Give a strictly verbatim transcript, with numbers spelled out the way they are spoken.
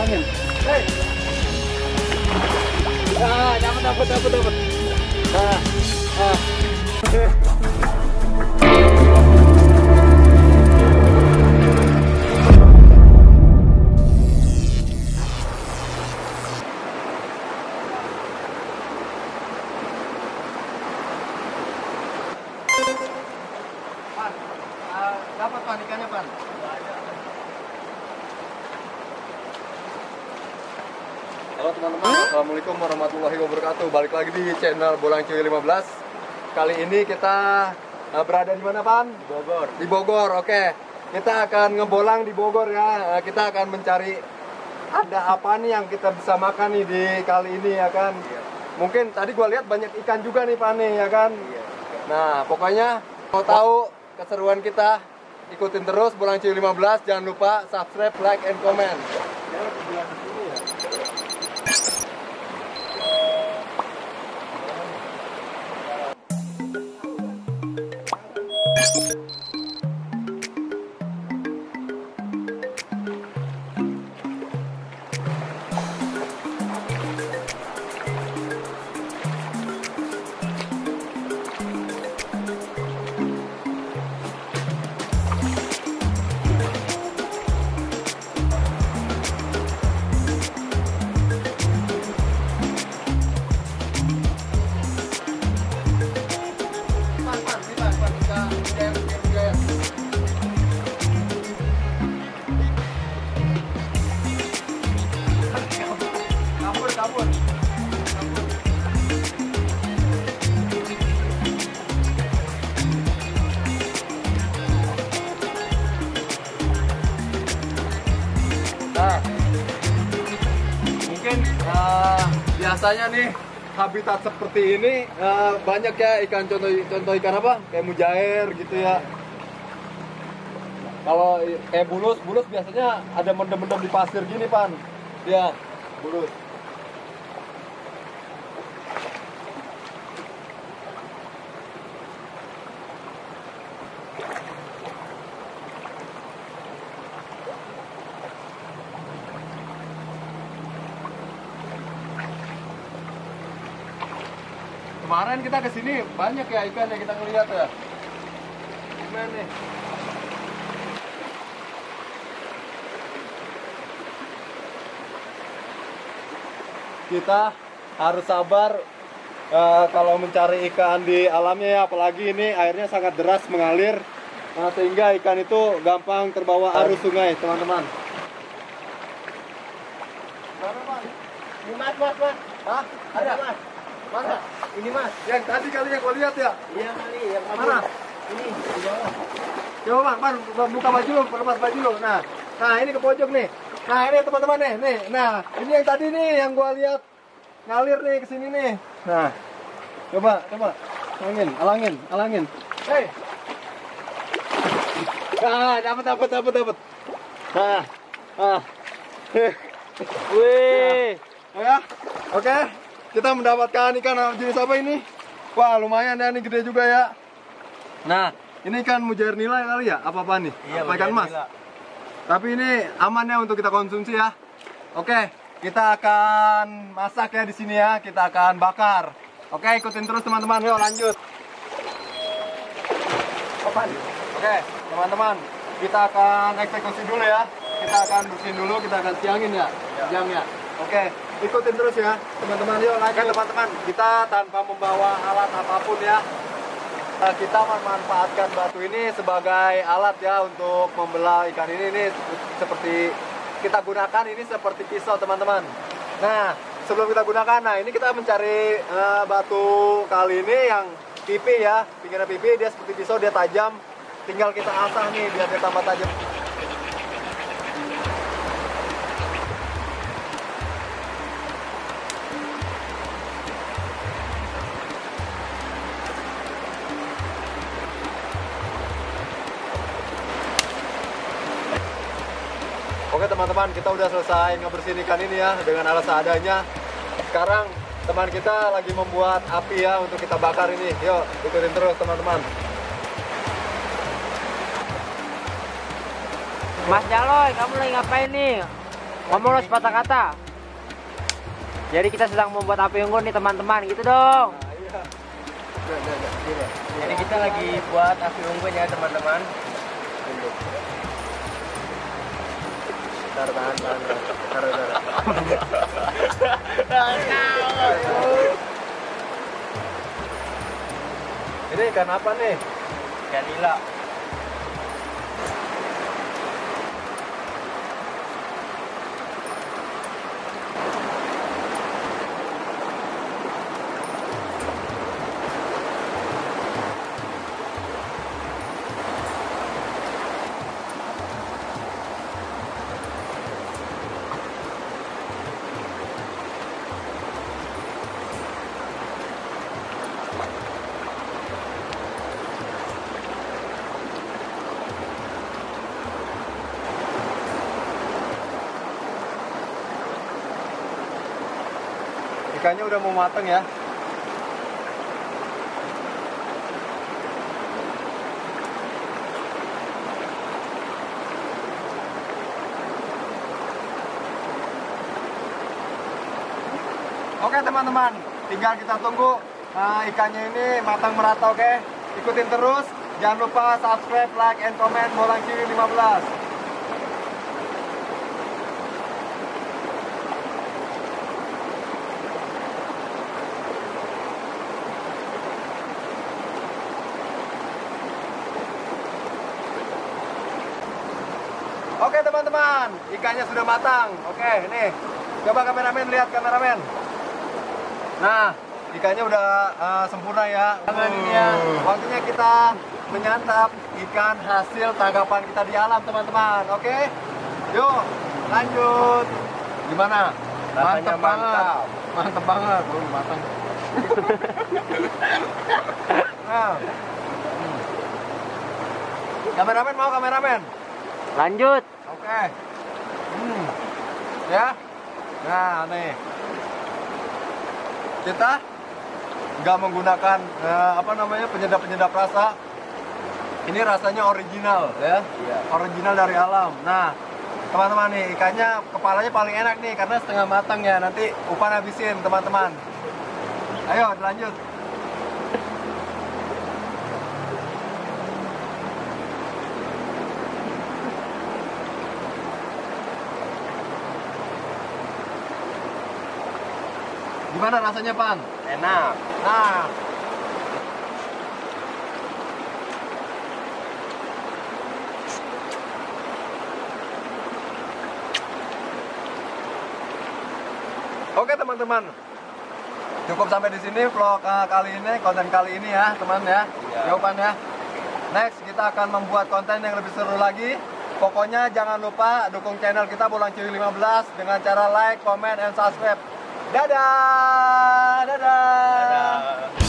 halangin. Hei. Ah, dapat, dapat, dapat, dapat. Ah, ah. Pan, uh, dapat pan ikannya pan. Halo teman-teman, assalamualaikum warahmatullahi wabarakatuh. Balik lagi di channel Bolang Cuy lima belas. Kali ini kita uh, berada di mana pan? Di Bogor. Di Bogor, oke. Kita akan ngebolang di Bogor ya. Uh, kita akan mencari ada apa nih yang kita bisa makan nih di kali ini ya kan. Iya. Mungkin tadi gua lihat banyak ikan juga nih pan nih ya kan. Iya. Nah pokoknya mau tahu keseruan kita, ikutin terus Bolang Cuy lima belas. Jangan lupa subscribe, like, and comment. Nah, mungkin uh, biasanya nih habitat seperti ini uh, banyak ya ikan, contoh contoh ikan apa kayak mujair gitu ya. Kalau kayak bulus, bulus biasanya ada mendem-mendem di pasir gini pan, ya bulus. Kemarin kita kesini banyak ya ikan yang kita ngeliat ya. Gimana nih? Kita harus sabar uh, kalau mencari ikan di alamnya ya, apalagi ini airnya sangat deras mengalir, uh, sehingga ikan itu gampang terbawa arus sungai, teman-teman. Mana mas? Ini mas, mas, mas. Hah? Ada mas? Mana? Ini mas. Yang tadi kali yang gua lihat ya? Iya kali, yang kamu. Mana? Ini di bawah. Coba bang, bang, buka baju lu, lepas baju lu. Nah, nah ini ke pojok nih. Nah ini teman-teman nih, nih. Nah ini yang tadi nih yang gua lihat ngalir nih ke sini nih. Nah, coba, coba, alangin, alangin, alangin. Hei. Ah, dapat, dapat, dapat, dapat. Nah, ah. Wih. Nah, ya, oke. Kita mendapatkan ikan jenis apa ini? Wah, lumayan ya, ini gede juga ya. Nah, ini ikan mujair nila kali ya? Apa-apa nih? Iya, apa ikan mas? nila. Tapi ini aman ya untuk kita konsumsi ya. Oke, kita akan masak ya di sini ya. Kita akan bakar. Oke, ikutin terus teman-teman. Yuk lanjut. Oke, teman-teman, kita akan eksekusi dulu ya. Kita akan bersihin dulu, kita akan siangin ya, jamnya. Oke, ikutin terus ya, teman-teman. Yuk lanjut, teman-teman. Kita tanpa membawa alat apapun ya. Nah, kita memanfaatkan batu ini sebagai alat ya untuk membelah ikan ini. Ini seperti kita gunakan ini seperti pisau, teman-teman. Nah, sebelum kita gunakan, nah ini kita mencari uh, batu kali ini yang pipi ya, pinggirnya pipi, dia seperti pisau, dia tajam. Tinggal kita asah nih biar dia tambah tajam. Oke teman-teman, kita udah selesai ngebersihin ikan ini ya dengan alat seadanya. Sekarang teman kita lagi membuat api ya untuk kita bakar ini. Yuk, ikutin terus teman-teman. Mas Jaloy, kamu lagi ngapain nih? Ngomong lo sepatah kata. Jadi kita sedang membuat api unggun nih teman-teman, gitu dong. Nah, iya. Udah, udah, udah. Gini. Jadi kita lagi buat api unggun ya teman-teman. Taruh tahan, tahan, taruh, taruh. Ini ikan apa nih? Ikan nila. Ikannya udah mau mateng ya. Oke teman-teman, tinggal kita tunggu uh, ikannya ini matang merata, oke? Ikutin terus, jangan lupa subscribe, like, and comment Molang Ciwi lima belas. Oke teman-teman, ikannya sudah matang. Oke, ini coba kameramen, lihat kameramen. Nah, ikannya udah uh, sempurna ya. Tangan ini ya. Waktunya kita menyantap ikan hasil tangkapan kita di alam teman-teman. Oke, yuk lanjut. Gimana? Rasanya Mantep banget. mantap. Mantep banget. Belum matang. Nah. Hmm. Kameramen mau kameramen? Lanjut. Oke. Hmm. Ya. Nah, nih. Kita nggak menggunakan eh, apa namanya penyedap-penyedap rasa. Ini rasanya original ya. Iya. Original dari alam. Nah, teman-teman nih, ikannya kepalanya paling enak nih karena setengah matang ya. Nanti Upan habisin, teman-teman. Ayo, lanjut. Gimana rasanya, Pan? Enak. Nah, oke teman-teman, cukup sampai di sini vlog uh, kali ini, konten kali ini ya teman ya. Iya. Jawaban ya. Next kita akan membuat konten yang lebih seru lagi. Pokoknya jangan lupa dukung channel kita Molang Ciwi lima belas dengan cara like, comment, and subscribe. Dadah, dadah. Dadah.